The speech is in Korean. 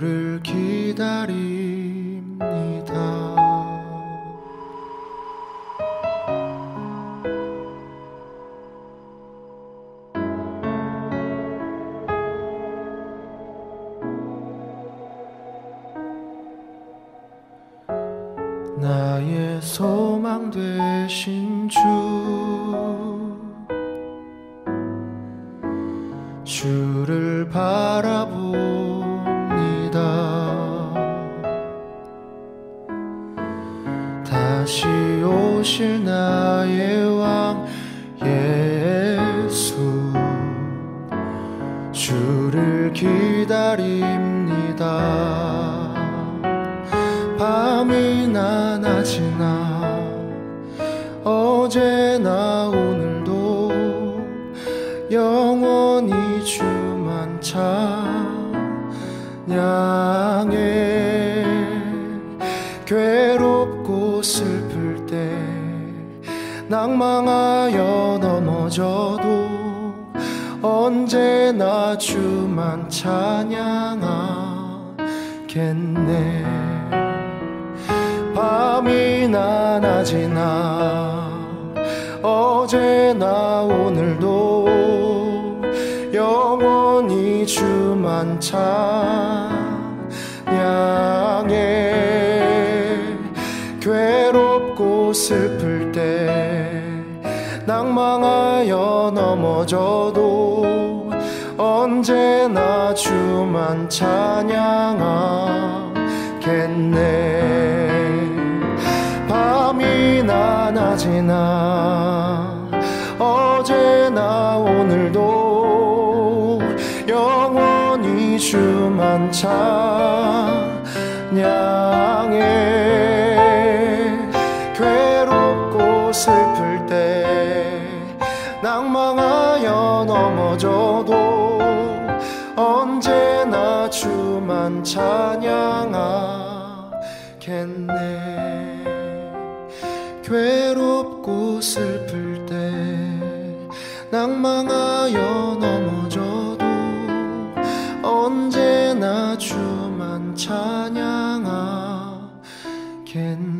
주를 기다립니다. 나의 소망 되신 주를 바라봅니다. 다시 오실 나의 왕 예수, 주를 기다립니다. 밤이나 낮이나 어제나 오늘도 영원히 주만 찬양해. 괴롭고 슬플 때 낭망하여 넘어져도 언제나 주만 찬양하겠네. 밤이나 낮이나 어제나 오늘도 영원히 주만 찬양해. 괴롭고 슬플 때 낭망하여 넘어져도 언제나 주만 찬양하겠네. 밤이나 낮이나 어제나 오늘도 영원히 주만 찬양해. 괴롭고 슬플 때 낭망하여 넘어져도 언제나 주만 찬양하겠네. 괴롭고 슬플 때 낭망하여 넘어져도 언제나 주만 찬양하겠네.